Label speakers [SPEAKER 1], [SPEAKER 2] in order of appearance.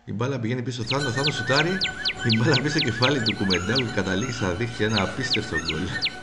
[SPEAKER 1] Η μπάλα πηγαίνει πίσω στο Θάνο, ο Θάνος σουτάρει. Η μπάλα πίσω στο κεφάλι του Κουμεντάου και καταλήγει στα δίχτυα, ένα απίστευτο γκολ.